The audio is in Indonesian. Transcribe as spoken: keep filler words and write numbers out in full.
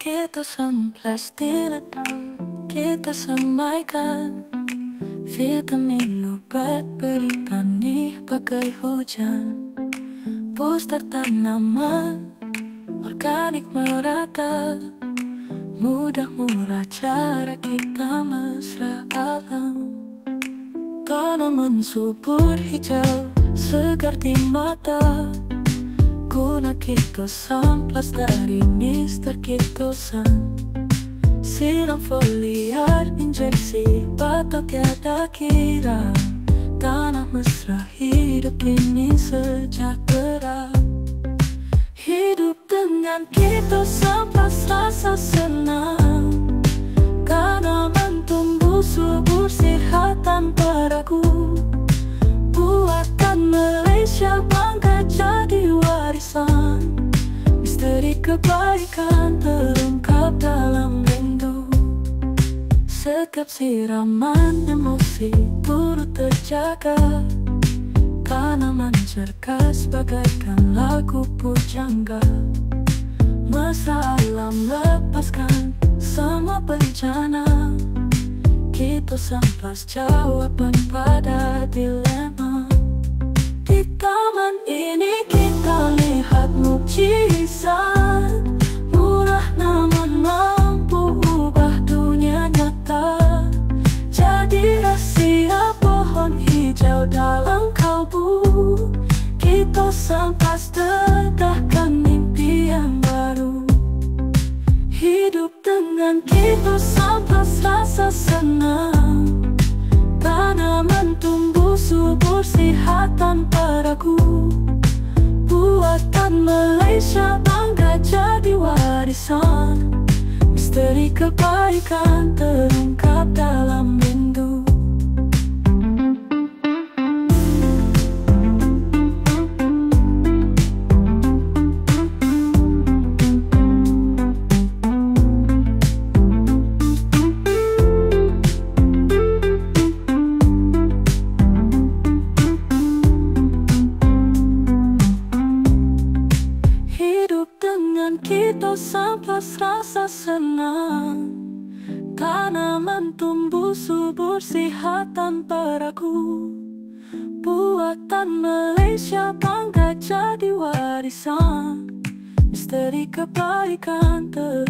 Kita semplas diredam, kita semaikan vitamin obat beri benih bagai hujan. Booster tanaman, organik merata, mudah murah cara kita mesra alam. Tanaman subur hijau, segar di mata, guna kita samplas dari Mister Kitosan. Siram foliar, injeksi batok tiada kira, tanah mesra hidup ini sejahtera. Hidup dengan Kitosan pas rasa senang, karena tumbuh subur sehat tanpa ragu. Buatkan Malaysia bangga jadi warisan, misteri kebaikan terungkap dalam rindu. Setiap siraman emosi turut terjaga, tanaman cergas bagaikan lagu pujangga. Mesra alam lepaskan semua bencana, kita samplas jawaban pada dilema. Di taman ini kita lihat mukjizat, murah namun mampu ubah dunia nyata. Jadi rahasia pohon hijau dalam kalbu, kita samplas dedahkan mimpi yang baru. Hidup dengan kita samplas rasa senang, tanaman tumbuh subur sehat tanpa ragu. Buatkan Malaysia bangga jadi warisan, misteri kebaikan terungkap dalam rindu. Kita samplas rasa senang, tanaman tumbuh subur sehat tanpa ragu. Buatan Malaysia bangga jadi warisan, misteri kebaikan ter